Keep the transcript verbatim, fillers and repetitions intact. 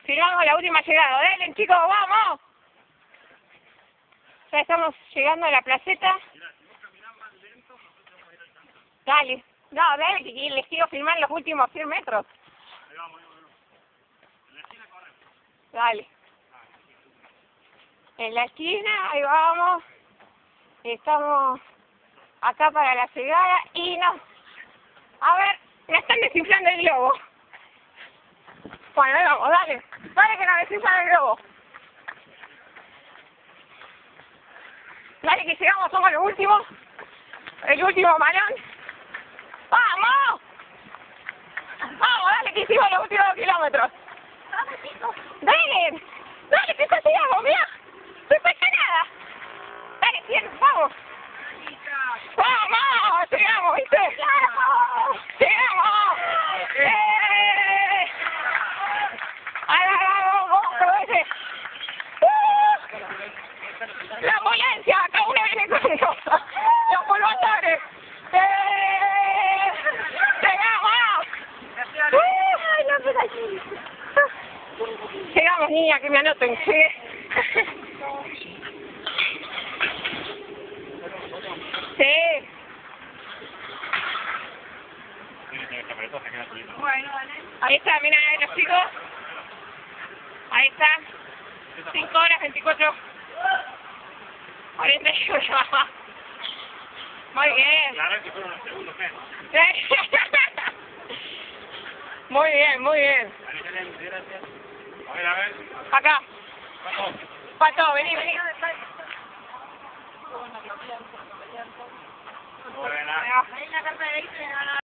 Llegamos la última llegada. Dale, chicos, vamos. Ya estamos llegando a la placeta. Dale. No, dale, que les quiero filmar los últimos cien metros. Dale. En la esquina, ahí vamos. Estamos acá para la llegada y no. A ver, me están desinflando el globo. Bueno, ahí vamos, dale. Dale que nos desinflan el globo. Dale que llegamos, somos los últimos. El último balón. ¡Vamos! Vamos, dale que hicimos los últimos dos kilómetros. Dale, dale que ya llegamos, mira. No pasa nada. Dale, cien, vamos. ¡Vamos! ¡Llegamos, viste! ¡Llegamos! ¡Eh! ¡Ahí vamos, vamos, ese! ¡Uh! ¡La ambulancia! ¡Acá una viene con cosas! ¡Los polvatores! ¡Eh! ¡Llegamos! ¡Uh! Llegamos, niña, que me anoten. Llegué. Sí. Bueno, ahí está, mira los chicos. Ahí está. cinco horas, veinticuatro. cuarenta y ocho. Muy bien. Claro que fueron los segundos, ¿qué? Muy bien, muy bien. A ver, a ver. Acá. Pato. Pato, vení, vení. Buena. Ahí la carta de ahí se me van a...